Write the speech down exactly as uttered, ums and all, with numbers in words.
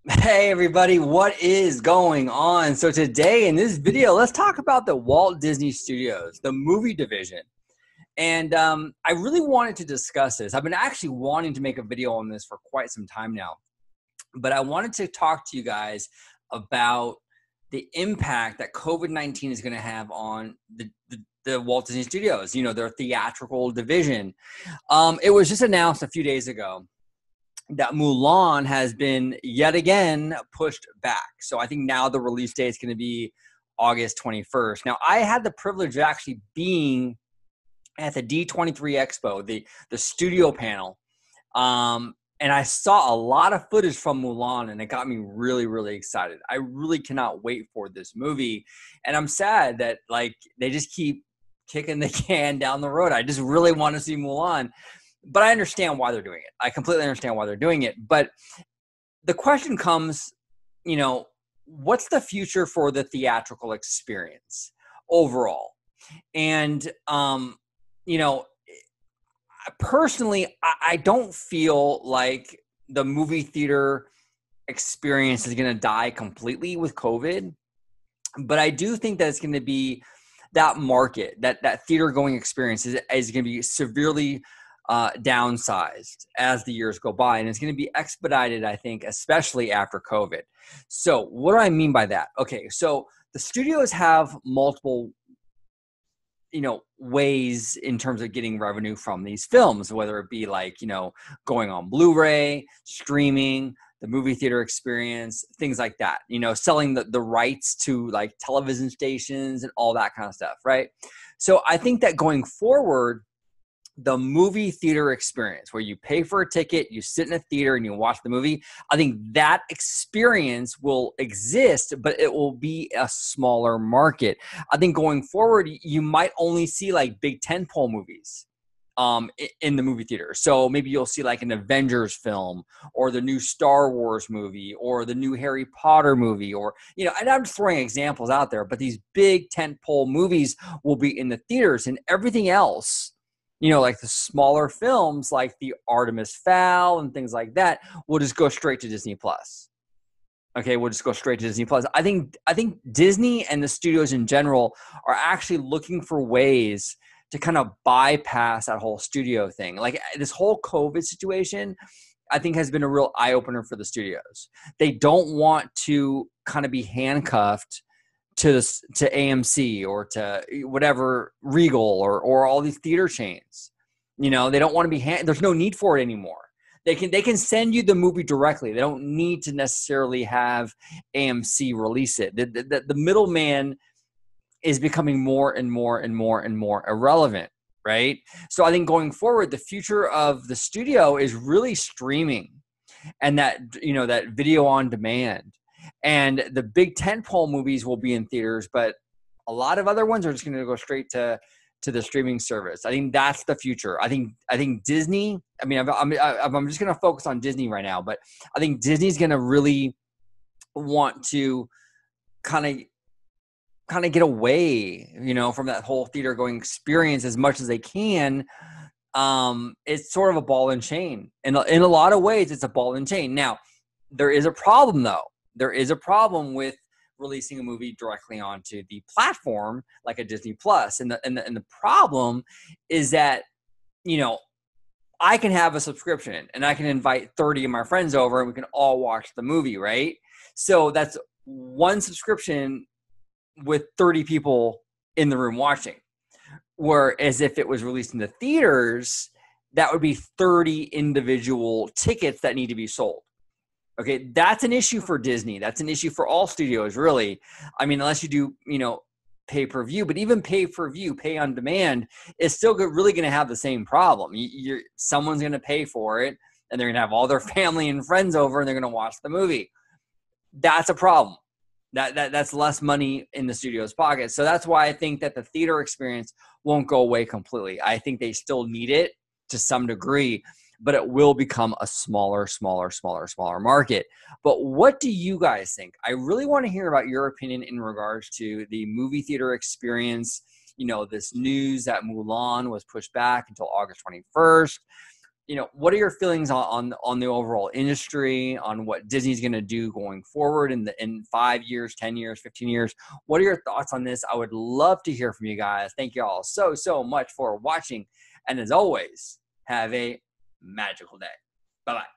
Hey everybody, what is going on? So today in this video, let's talk about the Walt Disney Studios, the movie division. And um, I really wanted to discuss this. I've been actually wanting to make a video on this for quite some time now, but I wanted to talk to you guys about the impact that COVID nineteen is going to have on the, the, the Walt Disney Studios, you know, their theatrical division. Um, it was just announced a few days ago that Mulan has been yet again pushed back. So I think now the release date is going to be August twenty-first. Now, I had the privilege of actually being at the D twenty-three Expo, the, the studio panel, um, and I saw a lot of footage from Mulan, and it got me really, really excited. I really cannot wait for this movie, and I'm sad that like they just keep kicking the can down the road. I just really want to see Mulan. But I understand why they're doing it. I completely understand why they're doing it. But the question comes, you know, what's the future for the theatrical experience overall? And, um, you know, personally, I, I don't feel like the movie theater experience is going to die completely with COVID. But I do think that it's going to be that market, that, that theater going experience is, is going to be severely Uh, downsized as the years go by, and it's going to be expedited, I think, especially after COVID. So what do I mean by that? Okay, so the studios have multiple, you know, ways in terms of getting revenue from these films, whether it be like, you know, going on Blu-ray, streaming, the movie theater experience, things like that, you know, selling the, the rights to like television stations and all that kind of stuff, right? So I think that going forward, the movie theater experience where you pay for a ticket, you sit in a theater and you watch the movie, I think that experience will exist, but it will be a smaller market. I think going forward, you might only see like big tentpole movies um, in the movie theater. So maybe you'll see like an Avengers film or the new Star Wars movie or the new Harry Potter movie, or, you know, and I'm just throwing examples out there, but these big tentpole movies will be in the theaters, and everything else, you know, like the smaller films like the Artemis Fowl and things like that will just go straight to Disney Plus. Okay, we'll just go straight to Disney Plus. I think I think Disney and the studios in general are actually looking for ways to kind of bypass that whole studio thing. Like this whole COVID situation, I think has been a real eye-opener for the studios. They don't want to kind of be handcuffed to this, to A M C or to whatever, Regal or or all these theater chains. You know, they don't want to be hand, there's no need for it anymore. They can they can send you the movie directly. They don't need to necessarily have A M C release it. The, the, the middleman is becoming more and more and more and more irrelevant, right? So I think going forward, the future of the studio is really streaming, and that, you know, that video on demand. And the big tentpole movies will be in theaters, but a lot of other ones are just going to go straight to to the streaming service. I think that's the future. I think I think Disney. I mean, I'm I'm, I'm just going to focus on Disney right now, but I think Disney's going to really want to kind of kind of get away, you know, from that whole theater going experience as much as they can. Um, it's sort of a ball and chain, and in, in a lot of ways, it's a ball and chain. Now, there is a problem though. There is a problem with releasing a movie directly onto the platform like a Disney Plus. And the, and the, and the problem is that, you know, I can have a subscription and I can invite thirty of my friends over and we can all watch the movie, right? So that's one subscription with thirty people in the room watching. Whereas if it was released in the theaters, that would be thirty individual tickets that need to be sold. Okay, that's an issue for Disney. That's an issue for all studios, really. I mean, unless you do, you know, pay-per-view, but even pay-per-view, pay on demand, is still really going to have the same problem. You, you're, someone's going to pay for it, and they're going to have all their family and friends over, and they're going to watch the movie. That's a problem. That, that That's less money in the studio's pocket. So that's why I think that the theater experience won't go away completely. I think they still need it to some degree, but it will become a smaller, smaller, smaller, smaller market. But what do you guys think? I really want to hear about your opinion in regards to the movie theater experience. You know, this news that Mulan was pushed back until August twenty-first. you know, what are your feelings on, on, on the overall industry, on what Disney's going to do going forward in the, in five years, ten years, fifteen years? What are your thoughts on this? I would love to hear from you guys. Thank you all so, so much for watching. And as always, have a magical day. Bye-bye.